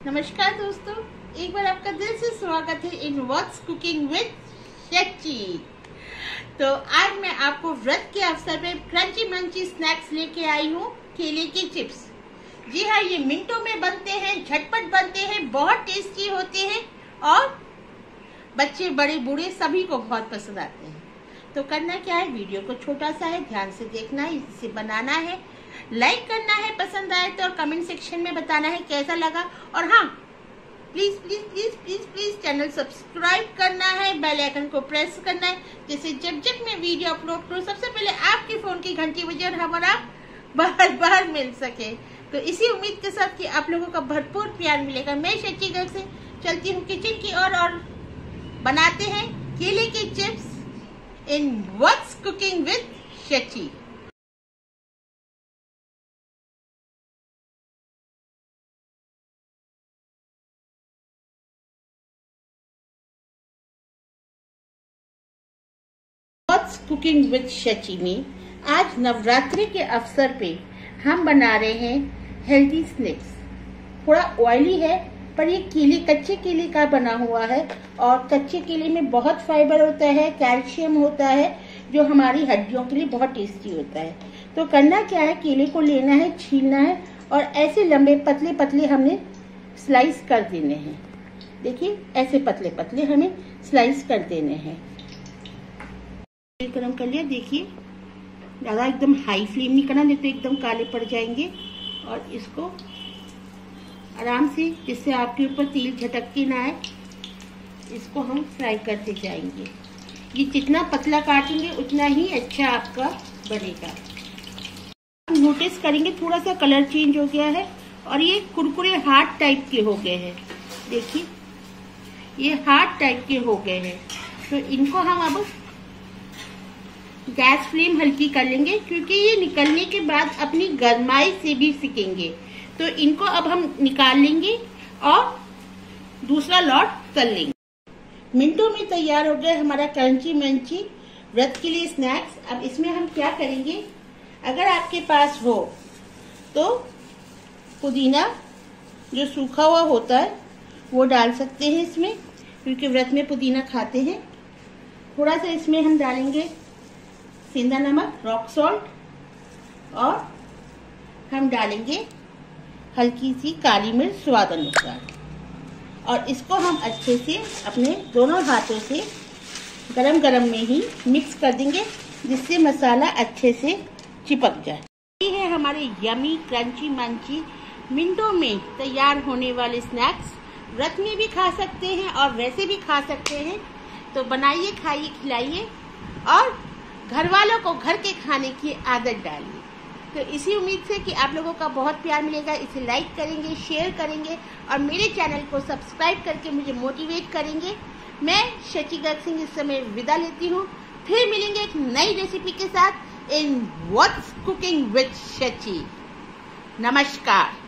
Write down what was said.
नमस्कार दोस्तों, एक बार आपका दिल से स्वागत है in what's cooking with Shachi. तो आज मैं आपको व्रत के अवसर पे क्रंची मंची स्नैक्स लेके आई हूँ, केले के चिप्स। जी हाँ, ये मिनटों में बनते हैं, झटपट बनते हैं, बहुत टेस्टी होते हैं और बच्चे बड़े बूढ़े सभी को बहुत पसंद आते हैं। तो करना क्या है, वीडियो को छोटा सा है, ध्यान से देखना है, इसे बनाना है, लाइक करना है पसंद आए तो, और कमेंट सेक्शन में बताना है कैसा लगा। और हाँ, please please please please please channel subscribe करना है, बेल आइकन को प्रेस करना है, जैसे जब जब मैं वीडियो अपलोड करूँ सबसे पहले आपके फोन की घंटी बजे और हमारा बार मिल सके। तो इसी उम्मीद के साथ कि आप लोगों का भरपूर प्यार मिलेगा, मैं शची घर से चलती हूँ किचन की ओर और बनाते हैं केले के chips in what's cooking with Shachi. What's cooking with Shachi में आज नवरात्रि के अवसर पे हम बना रहे हैं हेल्दी स्नैक्स। थोड़ा ऑयली है पर ये केले, कच्चे केले का बना हुआ है और कच्चे केले में बहुत फाइबर होता है, कैल्शियम होता है, जो हमारी हड्डियों के लिए बहुत टेस्टी होता है। तो करना क्या है, केले को लेना है, छीलना है और ऐसे लंबे पतले पतले हमने स्लाइस कर देने हैं। देखिए, ऐसे पतले पतले हमें स्लाइस कर देने हैं। गरम कर लिया, देखिए ज़्यादा एकदम हाई फ्लेम नहीं करना, नहीं तो एकदम काले पड़ जाएंगे। और इसको आराम से, जिससे आपके ऊपर तेल झटक के ना आए, इसको हम फ्राई करते जाएंगे। ये जितना पतला काटेंगे उतना ही अच्छा आपका बनेगा। नोटिस करेंगे थोड़ा सा कलर चेंज हो गया है और ये कुरकुरे हार्ड टाइप के हो गए हैं। देखिए, ये हार्ड टाइप के हो गए हैं। तो इनको हम अब गैस फ्लेम हल्की कर लेंगे, क्योंकि ये निकलने के बाद अपनी गरमाई से भी सिकेंगे। तो इनको अब हम निकाल लेंगे और दूसरा लॉट तल लेंगे। मिनटों में तैयार हो गया हमारा क्रंची मंची व्रत के लिए स्नैक्स। अब इसमें हम क्या करेंगे, अगर आपके पास हो तो पुदीना जो सूखा हुआ होता है वो डाल सकते हैं इसमें, क्योंकि व्रत में पुदीना खाते हैं। थोड़ा सा इसमें हम डालेंगे सेंधा नमक, रॉक सॉल्ट, और हम डालेंगे हल्की सी काली मिर्च स्वाद अनुसार। और इसको हम अच्छे से अपने दोनों हाथों से गरम गरम में ही मिक्स कर देंगे, जिससे मसाला अच्छे से चिपक जाए। ये है हमारे यमी क्रंची मंची मिनटों में तैयार होने वाले स्नैक्स। व्रत में भी खा सकते हैं और वैसे भी खा सकते हैं। तो बनाइए, खाइए, खिलाइए और घर वालों को घर के खाने की आदत डालिए। तो इसी उम्मीद से कि आप लोगों का बहुत प्यार मिलेगा, इसे लाइक करेंगे, शेयर करेंगे और मेरे चैनल को सब्सक्राइब करके मुझे मोटिवेट करेंगे। मैं शची गर्ग सिंह इस समय विदा लेती हूँ। फिर मिलेंगे एक नई रेसिपी के साथ in what's cooking with Shachi. नमस्कार।